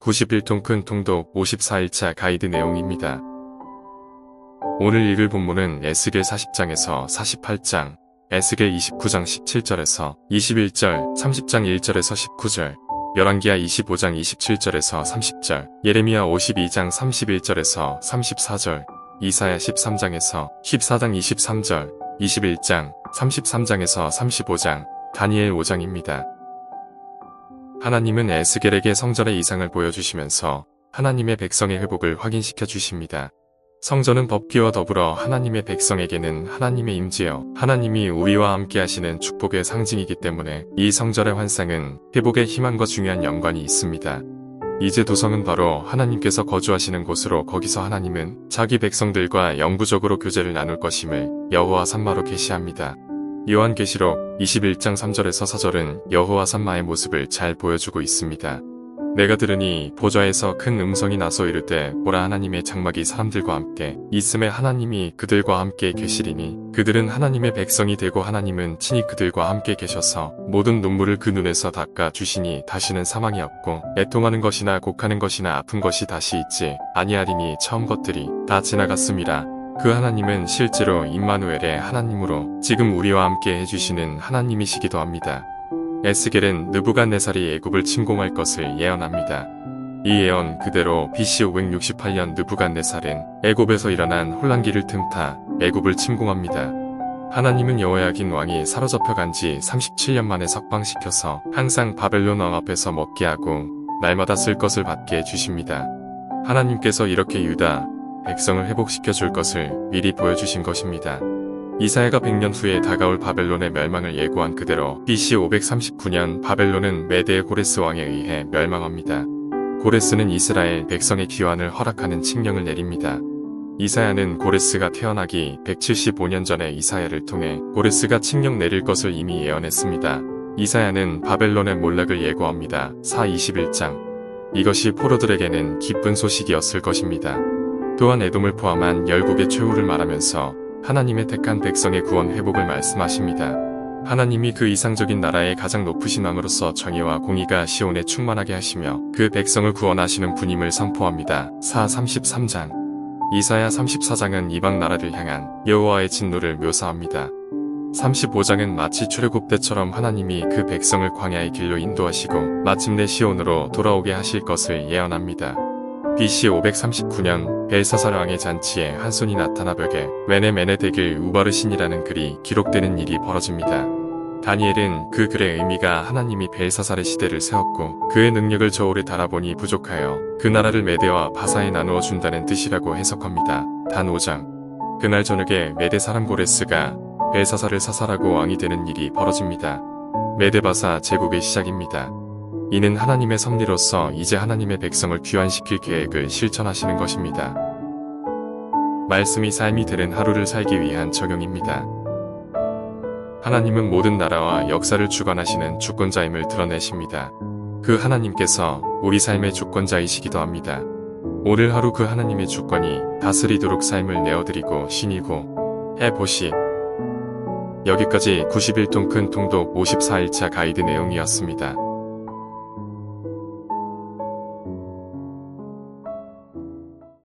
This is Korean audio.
91통 큰 통독 54일차 가이드 내용입니다. 오늘 읽을 본문은 에스겔 40장에서 48장, 에스겔 29장 17절에서 21절, 30장 1절에서 19절, 열왕기하 25장 27절에서 30절, 예레미야 52장 31절에서 34절, 이사야 13장에서 14장 23절, 21장 33장에서 35장, 다니엘 5장입니다. 하나님은 에스겔에게 성전의 이상을 보여주시면서 하나님의 백성의 회복을 확인시켜 주십니다. 성전은 법궤와 더불어 하나님의 백성에게는 하나님의 임재여 하나님이 우리와 함께 하시는 축복의 상징이기 때문에 이 성전의 환상은 회복의 희망과 중요한 연관이 있습니다. 이제 도성은 바로 하나님께서 거주하시는 곳으로 거기서 하나님은 자기 백성들과 영구적으로 교제를 나눌 것임을 여호와 산마로 계시합니다. 요한계시록 21장 3절에서 4절은 여호와 산마의 모습을 잘 보여주고 있습니다. 내가 들으니 보좌에서 큰 음성이 나서 이르되 보라 하나님의 장막이 사람들과 함께 있음에 하나님이 그들과 함께 계시리니 그들은 하나님의 백성이 되고 하나님은 친히 그들과 함께 계셔서 모든 눈물을 그 눈에서 닦아 주시니 다시는 사망이 없고 애통하는 것이나 곡하는 것이나 아픈 것이 다시 있지 아니하리니 처음 것들이 다 지나갔음이라. 그 하나님은 실제로 임마누엘의 하나님으로 지금 우리와 함께 해주시는 하나님이시기도 합니다. 에스겔은 느부갓네살이 애굽을 침공할 것을 예언합니다. 이 예언 그대로 BC 568년 느부갓네살은 애굽에서 일어난 혼란기를 틈타 애굽을 침공합니다. 하나님은 여호야긴 왕이 사로잡혀 간 지 37년 만에 석방시켜서 항상 바벨론 왕 앞에서 먹게 하고 날마다 쓸 것을 받게 해주십니다. 하나님께서 이렇게 유다 백성을 회복시켜 줄 것을 미리 보여주신 것입니다. 이사야가 100년 후에 다가올 바벨론의 멸망을 예고한 그대로 BC 539년 바벨론은 메대 고레스 왕에 의해 멸망합니다. 고레스는 이스라엘 백성의 귀환을 허락하는 칙령을 내립니다. 이사야는 고레스가 태어나기 175년 전에 이사야를 통해 고레스가 칙령 내릴 것을 이미 예언했습니다. 이사야는 바벨론의 몰락을 예고합니다. 사 21장. 이것이 포로들에게는 기쁜 소식이었을 것입니다. 또한 에돔을 포함한 열국의 최후를 말하면서 하나님의 택한 백성의 구원 회복을 말씀하십니다. 하나님이 그 이상적인 나라의 가장 높으신 왕으로서 정의와 공의가 시온에 충만하게 하시며 그 백성을 구원하시는 분임을 선포합니다. 사 33장. 이사야 34장은 이방 나라를 향한 여호와의 진노를 묘사합니다. 35장은 마치 출애굽 때처럼 하나님이 그 백성을 광야의 길로 인도하시고 마침내 시온으로 돌아오게 하실 것을 예언합니다. BC 539년 벨사살 왕의 잔치에 한 손이 나타나 벽에 메네 데길 우바르신이라는 글이 기록되는 일이 벌어집니다. 다니엘은 그 글의 의미가 하나님이 벨사살의 시대를 세웠고 그의 능력을 저울에 달아보니 부족하여 그 나라를 메대와 바사에 나누어 준다는 뜻이라고 해석합니다. 단 5장. 그날 저녁에 메대 사람 고레스가 벨사살을 사살하고 왕이 되는 일이 벌어집니다. 메데바사 제국의 시작입니다. 이는 하나님의 섭리로서 이제 하나님의 백성을 귀환시킬 계획을 실천하시는 것입니다. 말씀이 삶이 되는 하루를 살기 위한 적용입니다. 하나님은 모든 나라와 역사를 주관하시는 주권자임을 드러내십니다. 그 하나님께서 우리 삶의 주권자이시기도 합니다. 오늘 하루 그 하나님의 주권이 다스리도록 삶을 내어드리고 신이고 해보시. 여기까지 91통 큰 통독 54일차 가이드 내용이었습니다.